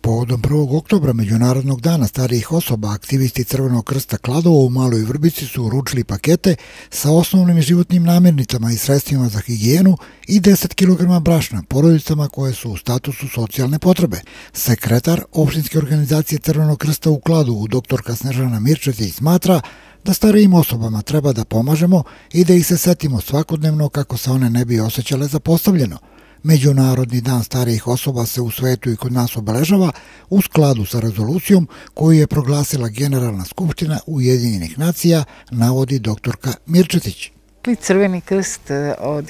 Povodom 1. oktobra, Međunarodnog dana starijih osoba, aktivisti Crvenog krsta Kladovo u Maloj Vrbici su uručili pakete sa osnovnim životnim namirnicama i sredstvima za higijenu i 10 kg brašna porodicama koje su u statusu socijalne potrebe. Sekretar opštinske organizacije Crvenog krsta u Kladovu, doktorka Snežana Mirčetić, smatra da starijim osobama treba da pomažemo i da ih se setimo svakodnevno kako se one ne bi osjećale zapostavljeno. Međunarodni dan starijih osoba se u svetu i kod nas obeležava u skladu sa rezolucijom koju je proglasila Generalna skupština Ujedinjenih nacija, navodi doktorka Mirčetić. Crveni krst od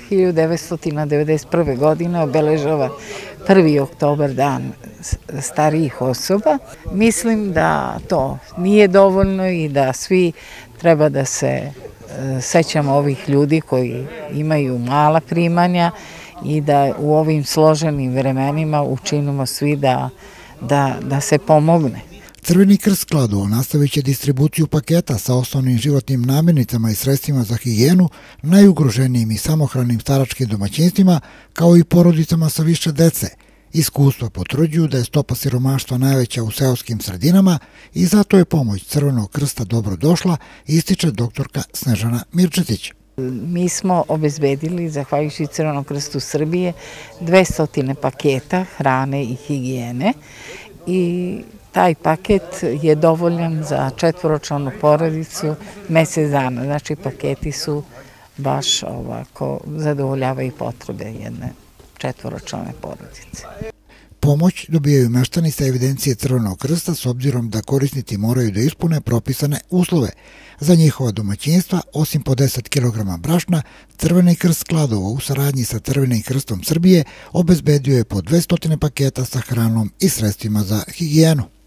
1991. godine obeležava 1. oktobar dan starijih osoba. Mislim da to nije dovoljno i da svi treba da se sećamo ovih ljudi koji imaju mala primanja i da u ovim složenim vremenima učinimo svi da se pomogne. Crveni krst Kladovo nastavit će distribuciju paketa sa osnovnim životnim namirnicama i sredstvima za higijenu najugroženijim i samohranim staračkim domaćinstvima, kao i porodicama sa više dece. Iskustva potvrđuju da je stopa siromaštva najveća u seoskim sredinama i zato je pomoć Crvenog krsta dobro došla, ističe doktorka Snežana Mirčetić. Mi smo obezbedili, zahvaljujući Crvenom krstu Srbije, 200 paketa hrane i higijene i taj paket je dovoljan za četvoročlanu porodicu mesec dana. Znači, paketi su baš ovako, zadovoljavaju potrebe jedne četvoročlane porodice. Pomoć dobijaju meštani sa evidencije Crvenog krsta s obzirom da korisnici moraju da ispune propisane uslove. Za njihova domaćinstva, osim po 10 kg brašna, Crveni krst Kladovo u saradnji sa Crvenim krstom Srbije obezbedio je po 200 paketa sa hranom i sredstvima za higijenu.